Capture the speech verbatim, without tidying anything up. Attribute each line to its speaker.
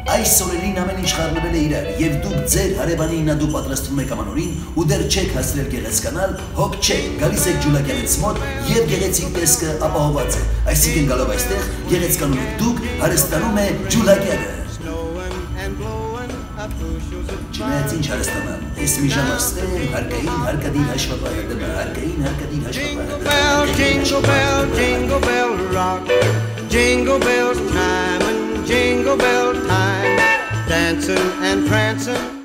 Speaker 1: Այս սորերին ամեն ինչ խառնվել է իրար, եւ դուք ձեր հարևանի ինադու պատրաստում եք ամանորին ու դեռ չեք հասցրել գեղեցկանալ, հոգ չեք, գալիս եք ջուլակյանից մոտ եւ գեղեցիկ տեսքը ապահոված է։ Այսինքն գալով այստեղ գեղեցկանում եք դուք, հարստանում է ջուլակյանը։ Չնայած ինչ հարստանալ, ես մի ժամ աստեմ, հարկային հարկադիր հաշվապահը դմը, հարկային հարկադիր հաշվապահը
Speaker 2: Jingle bell, jingle bell rock, jingle bells chime and jingle bell time, dancing and prancing